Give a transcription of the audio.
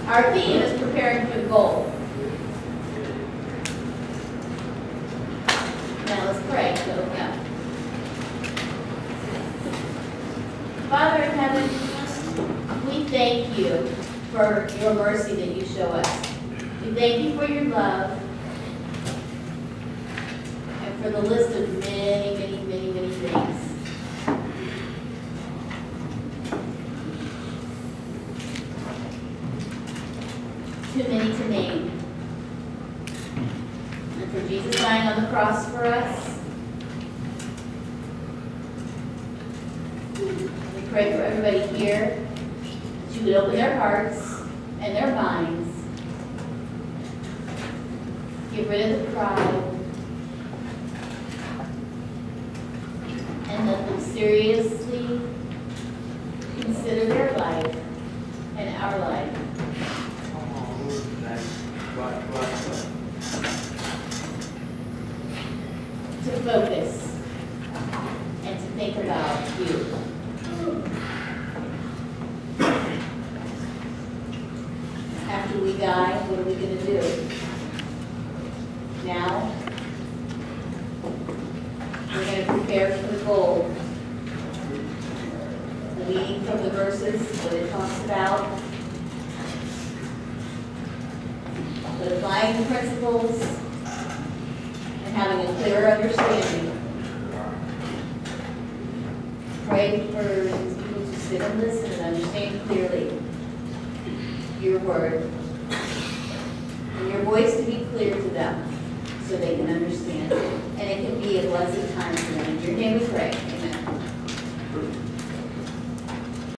Our theme is preparing for the goal. Now let's pray. So, yeah. Father in heaven, we thank you for your mercy that you show us. We thank you for your love and for the list of many, many, many, many things. Too many to name. And for Jesus dying on the cross for us, we pray for everybody here that you would open their hearts and their minds, get rid of the pride, and let them seriously consider their life and our life. To focus and to think about you. After we die, what are we going to do? Now, we're going to prepare for the goal. Leading from the verses, what it talks about. But applying the principles and having a clearer understanding. Pray for these people to sit and listen and understand clearly your word and your voice to be clear to them so they can understand. And it can be a blessed time for them. In your name we pray.